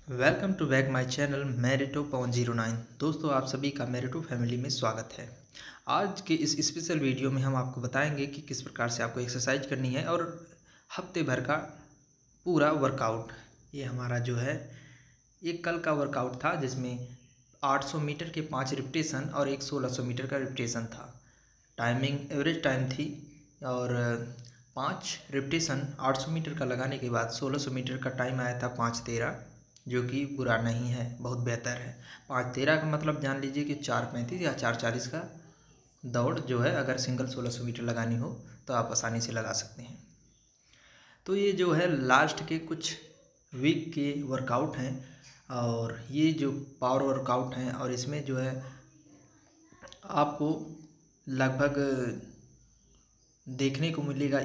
Welcome to back my channel मेरिटो पवन 09। दोस्तों, आप सभी का मेरिटो फैमिली में स्वागत है। आज के इस स्पेशल वीडियो में हम आपको बताएंगे कि किस प्रकार से आपको एक्सरसाइज करनी है और हफ्ते भर का पूरा वर्कआउट। ये हमारा जो है एक कल का वर्कआउट था जिसमें 800 मीटर के 5 रिपीटेशन और एक 1600 मीटर का रिपीटेशन था। टाइमिंग एवरेज टाइम थी और 5 रिपीटेशन 800 मीटर का लगाने के बाद 1600 मीटर का टाइम आया था 5:13, जो कि बुरा नहीं है, बहुत बेहतर है। 5:13 का मतलब जान लीजिए कि 4:35 या 4:40 का दौड़ जो है, अगर सिंगल 1600 मीटर लगानी हो तो आप आसानी से लगा सकते हैं। तो ये जो है लास्ट के कुछ वीक के वर्कआउट हैं और ये जो पावर वर्कआउट हैं और इसमें जो है आपको लगभग देखने को मिलेगा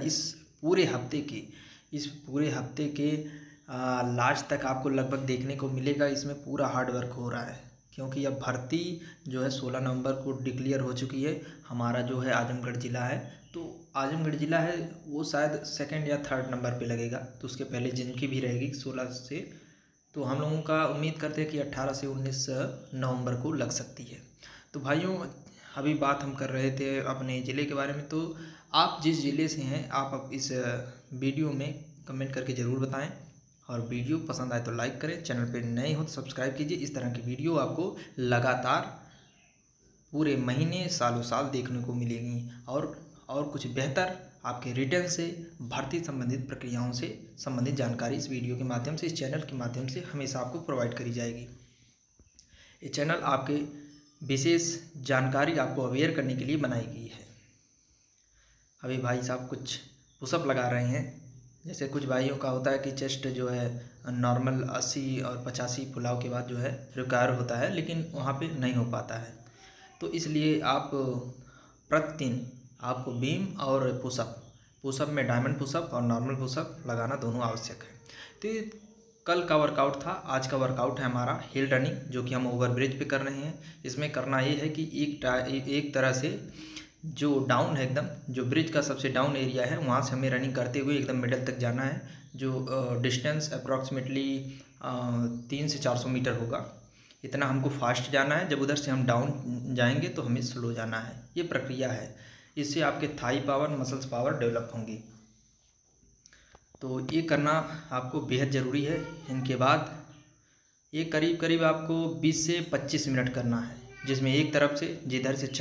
इस पूरे हफ्ते के लास्ट तक आपको लगभग देखने को मिलेगा। इसमें पूरा हार्ड वर्क हो रहा है क्योंकि अब भर्ती जो है 16 नवंबर को डिक्लेयर हो चुकी है। हमारा जो है आजमगढ़ ज़िला है, तो आजमगढ़ ज़िला है वो शायद सेकंड या थर्ड नंबर पे लगेगा, तो उसके पहले जिनकी भी रहेगी 16 से, तो हम लोगों का उम्मीद करते हैं कि 18 से 19 नवंबर को लग सकती है। तो भाइयों, अभी बात हम कर रहे थे अपने ज़िले के बारे में। तो आप जिस ज़िले से हैं आप इस वीडियो में कमेंट करके ज़रूर बताएं और वीडियो पसंद आए तो लाइक करें। चैनल पे नए हो तो सब्सक्राइब कीजिए। इस तरह की वीडियो आपको लगातार पूरे महीने सालों साल देखने को मिलेगी और कुछ बेहतर आपके रिटर्न से भर्ती संबंधित प्रक्रियाओं से संबंधित जानकारी इस वीडियो के माध्यम से, इस चैनल के माध्यम से हमेशा आपको प्रोवाइड करी जाएगी। ये चैनल आपके विशेष जानकारी आपको अवेयर करने के लिए बनाई गई है। अभी भाई साहब कुछ पुशअप लगा रहे हैं। जैसे कुछ भाइयों का होता है कि चेस्ट जो है नॉर्मल 80 और 85 पुलाव के बाद जो है रिक्वायर होता है, लेकिन वहाँ पे नहीं हो पाता है। तो इसलिए आप प्रतिदिन आपको बीम और पुशअप में डायमंड पुशअप और नॉर्मल पुशअप लगाना दोनों आवश्यक है। तो ये कल का वर्कआउट था। आज का वर्कआउट है हमारा हिल रनिंग, जो कि हम ओवरब्रिज पे कर रहे हैं। इसमें करना ये है कि एक तरह से जो डाउन है, एकदम जो ब्रिज का सबसे डाउन एरिया है, वहाँ से हमें रनिंग करते हुए एकदम मिडल तक जाना है। जो डिस्टेंस अप्रॉक्सीमेटली 300 से 400 मीटर होगा। इतना हमको फास्ट जाना है। जब उधर से हम डाउन जाएंगे तो हमें स्लो जाना है। ये प्रक्रिया है। इससे आपके thigh power, muscles power develop होंगी। तो ये करना आपको बेहद ज़रूरी है। इनके बाद ये करीब करीब आपको 20 से 25 मिनट करना है, जिसमें एक तरफ से जिधर से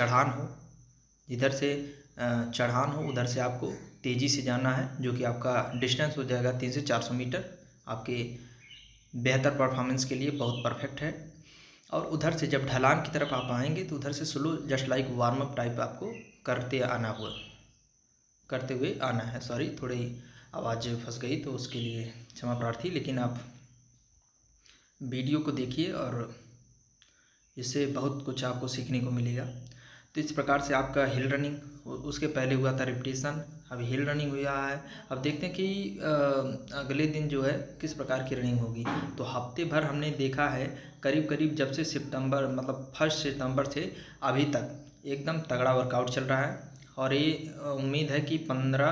चढ़ान हो उधर से आपको तेज़ी से जाना है, जो कि आपका डिस्टेंस हो जाएगा 300 से 400 मीटर। आपके बेहतर परफॉर्मेंस के लिए बहुत परफेक्ट है। और उधर से जब ढलान की तरफ आप आएंगे तो उधर से slow, just like warm up type आपको करते हुए आना है। सॉरी, थोड़ी आवाज़ फंस गई तो उसके लिए क्षमा प्रार्थी, लेकिन आप वीडियो को देखिए और इससे बहुत कुछ आपको सीखने को मिलेगा। तो इस प्रकार से आपका हिल रनिंग, उसके पहले हुआ था रिपीटेशन, अभी हिल रनिंग हुआ है। अब देखते हैं कि अगले दिन जो है किस प्रकार की रनिंग होगी। तो हफ्ते भर हमने देखा है करीब करीब जब से सितंबर, मतलब 1 सितंबर से अभी तक एकदम तगड़ा वर्कआउट चल रहा है। और ये उम्मीद है कि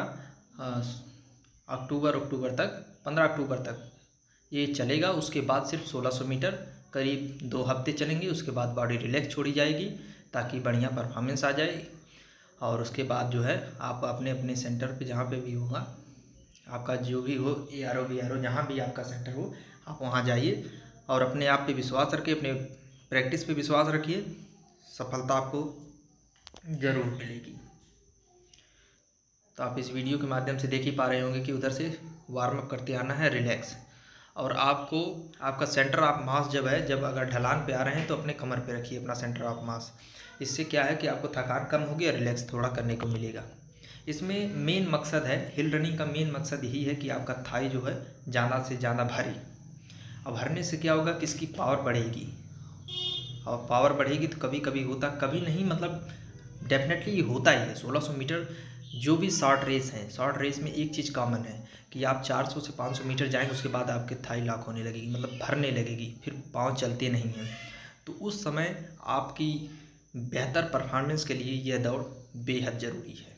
15 अक्टूबर तक ये चलेगा। उसके बाद सिर्फ 1600 मीटर करीब 2 हफ्ते चलेंगे। उसके बाद बॉडी रिलैक्स छोड़ी जाएगी ताकि बढ़िया परफॉर्मेंस आ जाए। और उसके बाद जो है आप अपने अपने सेंटर पे, जहाँ पे भी होगा आपका, जो भी हो, ARO जहाँ भी आपका सेंटर हो, आप वहाँ जाइए और अपने आप पे विश्वास रखिए, अपने प्रैक्टिस पे विश्वास रखिए। सफलता आपको ज़रूर मिलेगी। तो आप इस वीडियो के माध्यम से देख ही पा रहे होंगे कि उधर से वार्म अप करते आना है, रिलैक्स। और आपको आपका सेंटर ऑफ मास जब अगर ढलान पे आ रहे हैं तो अपने कमर पे रखिए अपना सेंटर ऑफ मास। इससे क्या है कि आपको थकान कम होगी और रिलैक्स थोड़ा करने को मिलेगा। इसमें मेन मकसद है, हिल रनिंग का मेन मकसद यही है कि आपका थाई जो है ज़्यादा से ज़्यादा भरे। अब भरने से क्या होगा कि इसकी पावर बढ़ेगी, और पावर बढ़ेगी तो कभी कभी होता, कभी नहीं, मतलब डेफिनेटली होता ही है। 1600 मीटर जो भी शॉर्ट रेस है, शॉर्ट रेस में एक चीज़ कॉमन है कि आप 400 से 500 मीटर जाएंगे, उसके बाद आपके थाई लॉक होने लगेगी, मतलब भरने लगेगी, फिर पाँव चलते नहीं हैं। तो उस समय आपकी बेहतर परफॉर्मेंस के लिए यह दौड़ बेहद ज़रूरी है।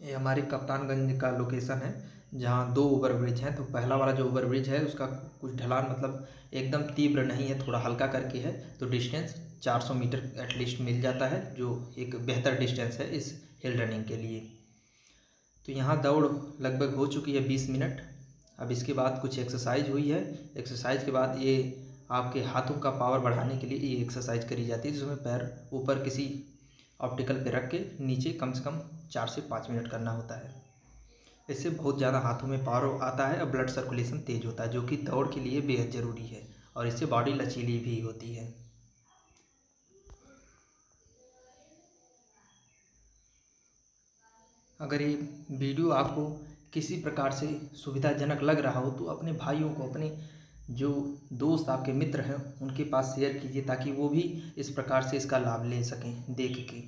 ये हमारे कप्तानगंज का लोकेशन है, जहाँ 2 ओवरब्रिज हैं। तो पहला वाला जो ओवरब्रिज है उसका कुछ ढलान मतलब एकदम तीव्र नहीं है, थोड़ा हल्का करके है। तो डिस्टेंस 400 मीटर एटलीस्ट मिल जाता है, जो एक बेहतर डिस्टेंस है इस हिल रनिंग के लिए। तो यहाँ दौड़ लगभग हो चुकी है 20 मिनट। अब इसके बाद कुछ एक्सरसाइज हुई है। एक्सरसाइज के बाद ये आपके हाथों का पावर बढ़ाने के लिए ये एक्सरसाइज करी जाती है, जिसमें पैर ऊपर किसी ऑप्टिकल पे रख के नीचे कम से कम 4 से 5 मिनट करना होता है। इससे बहुत ज़्यादा हाथों में पावर आता है और ब्लड सर्कुलेशन तेज़ होता है, जो कि दौड़ के लिए बेहद ज़रूरी है। और इससे बॉडी लचीली भी होती है। अगर ये वीडियो आपको किसी प्रकार से सुविधाजनक लग रहा हो तो अपने भाइयों को, अपने जो दोस्त आपके मित्र हैं उनके पास शेयर कीजिए, ताकि वो भी इस प्रकार से इसका लाभ ले सकें देख के।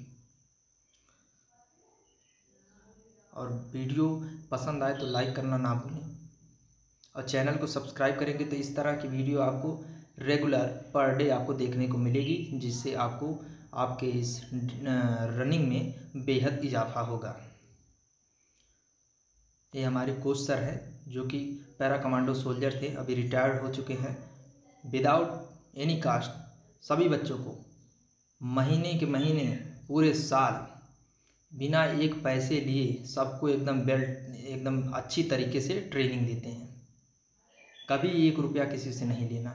और वीडियो पसंद आए तो लाइक करना ना भूलें, और चैनल को सब्सक्राइब करेंगे तो इस तरह की वीडियो आपको रेगुलर पर डे आपको देखने को मिलेगी, जिससे आपको आपके इस रनिंग में बेहद इजाफा होगा। ये हमारे कोच सर हैं, जो कि पैरा कमांडो सोल्जर थे, अभी रिटायर्ड हो चुके हैं। विदाउट एनी कास्ट सभी बच्चों को महीने के महीने पूरे साल बिना एक पैसे लिए सबको एकदम बेल्ट एकदम अच्छी तरीके से ट्रेनिंग देते हैं। कभी 1 रुपया किसी से नहीं लेना।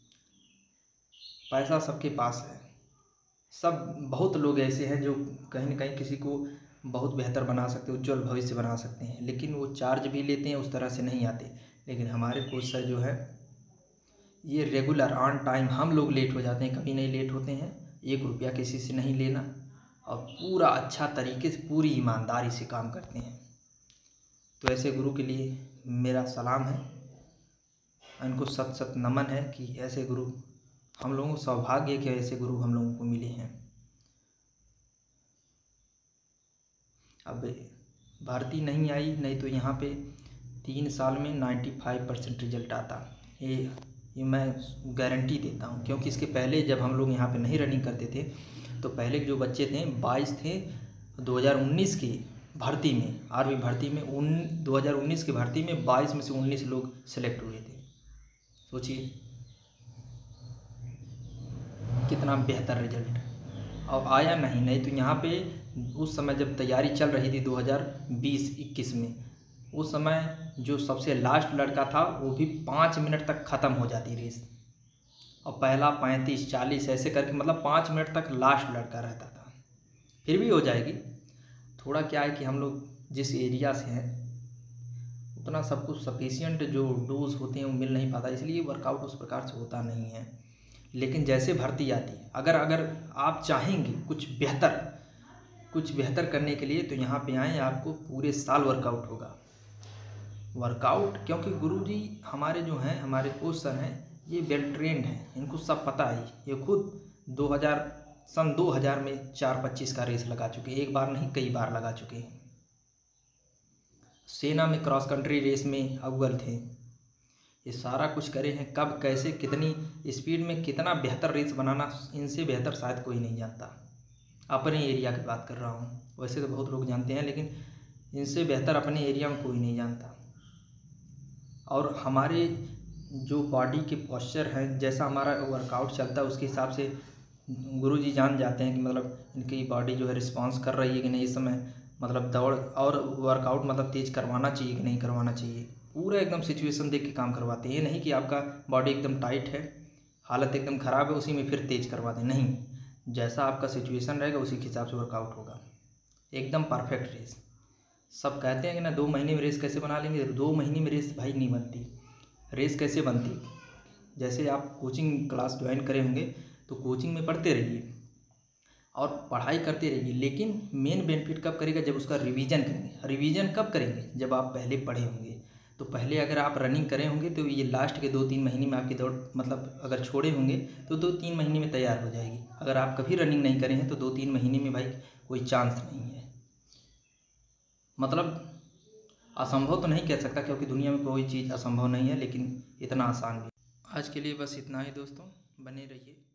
पैसा सबके पास है। बहुत लोग ऐसे हैं जो कहीं ना कहीं किसी को बहुत बेहतर बना सकते, उज्जवल भविष्य बना सकते हैं, लेकिन वो चार्ज भी लेते हैं, उस तरह से नहीं आते। लेकिन हमारे कोच सर जो है ये रेगुलर ऑन टाइम, हम लोग लेट हो जाते हैं, कभी नहीं लेट होते हैं। 1 रुपया किसी से नहीं लेना और पूरा अच्छा तरीके से पूरी ईमानदारी से काम करते हैं। तो ऐसे गुरु के लिए मेरा सलाम है, इनको सत सत नमन है कि ऐसे गुरु हम लोगों को सौभाग्य है कि ऐसे गुरु हम लोगों को मिले हैं। अब भर्ती नहीं आई, नहीं तो यहाँ पे 3 साल में 95% रिजल्ट आता। ये मैं गारंटी देता हूँ, क्योंकि इसके पहले जब हम लोग यहाँ पे नहीं रनिंग करते थे तो पहले के जो बच्चे थे 22 थे 2019 की भर्ती में, आर्मी भर्ती में 2019 की भर्ती में 22 में से 19 लोग सेलेक्ट हुए थे। सोचिए कितना बेहतर रिजल्ट। अब आया नहीं तो यहाँ पे उस समय जब तैयारी चल रही थी 2020-21 में, उस समय जो सबसे लास्ट लड़का था वो भी 5 मिनट तक ख़त्म हो जाती रेस, और पहला 35-40 ऐसे करके मतलब 5 मिनट तक लास्ट लड़का रहता था। फिर भी हो जाएगी। थोड़ा क्या है कि हम लोग जिस एरिया से हैं उतना सब कुछ सफिशिएंट जो डोज होते हैं वो मिल नहीं पाता, इसलिए वर्कआउट उस प्रकार से होता नहीं है। लेकिन जैसे भर्ती आती, अगर आप चाहेंगे कुछ बेहतर करने के लिए, तो यहाँ पे आएँ, आपको पूरे साल वर्कआउट होगा। क्योंकि गुरुजी हमारे जो हैं, हमारे कोच सर हैं, ये वेल ट्रेंड हैं, इनको सब पता है। ये खुद सन 2000 में 4:25 का रेस लगा चुके हैं, एक बार नहीं कई बार लगा चुके हैं। सेना में क्रॉस कंट्री रेस में अव्वल थे। ये सारा कुछ करे हैं, कब कैसे कितनी स्पीड में कितना बेहतर रेस बनाना, इनसे बेहतर शायद कोई नहीं जानता। अपने एरिया की बात कर रहा हूँ, वैसे तो बहुत लोग जानते हैं, लेकिन इनसे बेहतर अपने एरिया में कोई नहीं जानता। और हमारे जो बॉडी के पोस्चर हैं, जैसा हमारा वर्कआउट चलता है उसके हिसाब से गुरुजी जान जाते हैं कि मतलब इनकी बॉडी जो है रिस्पॉन्स कर रही है कि नहीं, इस समय मतलब दौड़ और वर्कआउट मतलब तेज़ करवाना चाहिए कि नहीं करवाना चाहिए। पूरा एकदम सिचुएशन देख के काम करवाते हैं। ये नहीं कि आपका बॉडी एकदम टाइट है, हालत एकदम ख़राब है, उसी में फिर तेज़ करवाते, नहीं। जैसा आपका सिचुएशन रहेगा उसी के हिसाब से वर्कआउट होगा। एकदम परफेक्ट रेस। सब कहते हैं कि ना 2 महीने में रेस कैसे बना लेंगे, 2 महीने में रेस भाई नहीं बनती। रेस कैसे बनती, जैसे आप कोचिंग क्लास ज्वाइन करे होंगे तो कोचिंग में पढ़ते रहिए और पढ़ाई करते रहिए, लेकिन मेन बेनिफिट कब करेगा, जब उसका रिवीजन करेंगे। रिवीजन कब करेंगे, जब आप पहले पढ़े होंगे। तो पहले अगर आप रनिंग करे होंगे तो ये लास्ट के 2-3 महीने में आपकी दौड़ मतलब अगर छोड़े होंगे तो 2-3 महीने में तैयार हो जाएगी। अगर आप कभी रनिंग नहीं करे हैं तो 2-3 महीने में भाई कोई चांस नहीं है। मतलब असंभव तो नहीं कह सकता, क्योंकि दुनिया में कोई चीज़ असंभव नहीं है, लेकिन इतना आसान भी। आज के लिए बस इतना ही दोस्तों, बने रहिए।